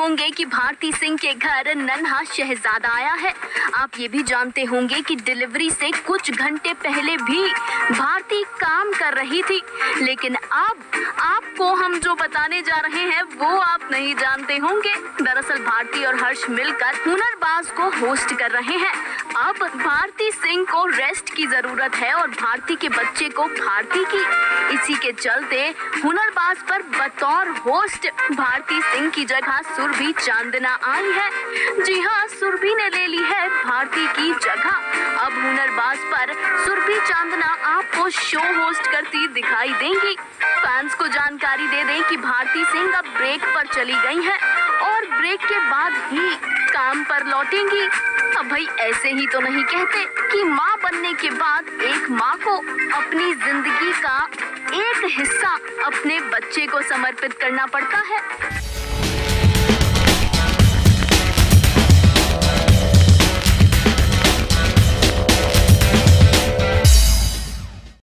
होंगे कि भारती सिंह के घर नन्हा शहजादा आया है। आप ये भी जानते होंगे कि डिलीवरी से कुछ घंटे पहले भी भारती काम कर रही थी, लेकिन अब आपको हम जो बताने जा रहे हैं वो आप नहीं जानते होंगे। दरअसल भारती और हर्ष मिलकर हुनरबाज को होस्ट कर रहे हैं। अब भारती सिंह को रेस्ट की जरूरत है और भारती के बच्चे को भारती की। इसी के चलते हुनरबाज पर बतौर होस्ट भारती सिंह की जगह सुरभि चांदना आई है। जी हाँ, सुरभि ने ले ली है भारती की जगह। अब हुनरबाज पर सुरभि चांदना आपको शो होस्ट करती दिखाई देंगी। फैंस को जानकारी दे दें कि भारती सिंह अब ब्रेक पर चली गई हैं और ब्रेक के बाद ही काम पर लौटेंगी। अब भाई ऐसे ही तो नहीं कहते कि माँ बनने के बाद एक माँ को अपनी जिंदगी का एक हिस्सा अपने बच्चे को समर्पित करना पड़ता है।